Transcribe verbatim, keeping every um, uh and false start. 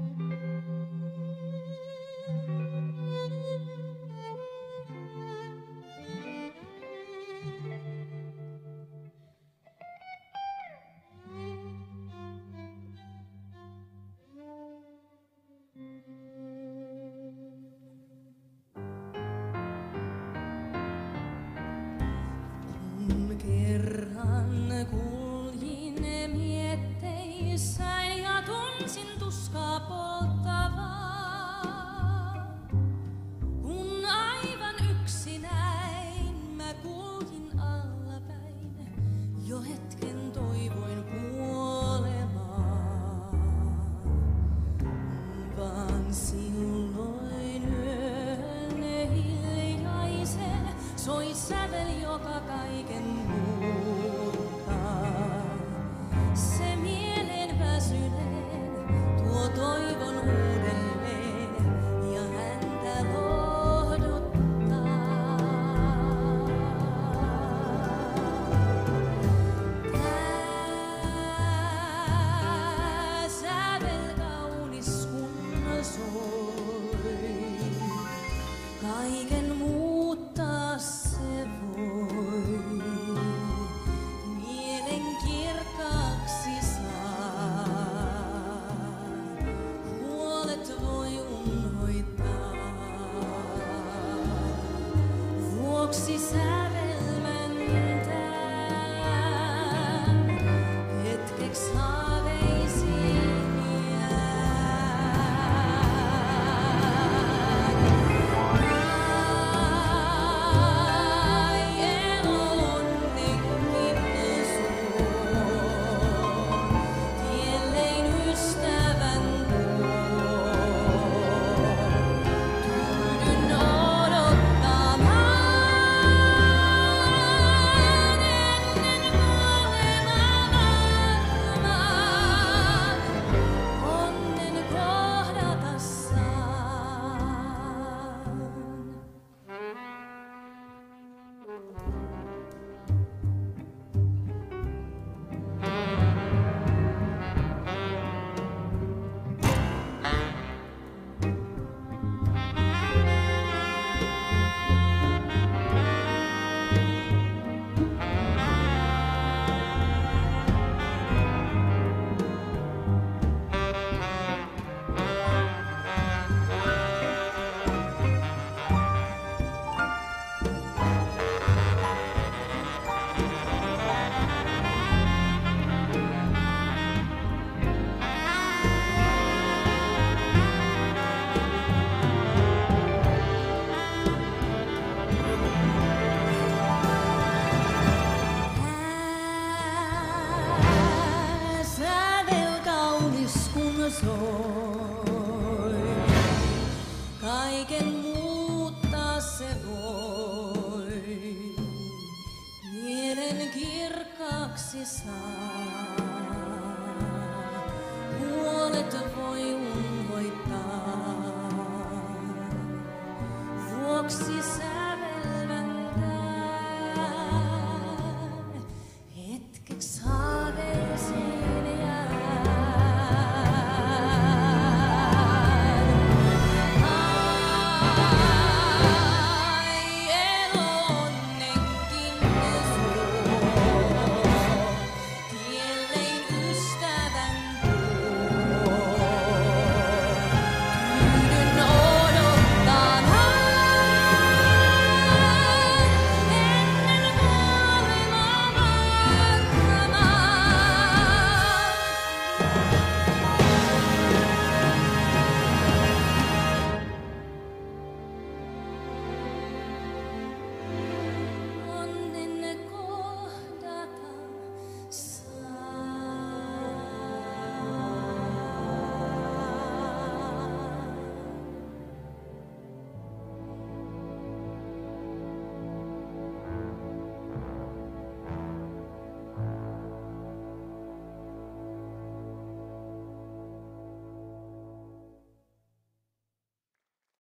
Kerran kuljin mietteissäni ja tunsin tuskaa polttavaa. Kun aivan yksinäin mä kuljin allapäin, jo hetken toivoin kuolemaa. Vaan silloin yön hiljaisen soi sävel, joka kaiken muuttaa. Se mielen väsyneen tuo toivon uudelleen ja häntä lohduttaa. Tää sävel kaunis kun soi, kaiken muuttaa se voi. Mielen kirkkaaksi saa, huolet voi unhoittaa. Vuoksi sävelmäntään, hetkeks haaveisiin soi, kaiken muuttaa se voi, mielen kirkkaaksi saa.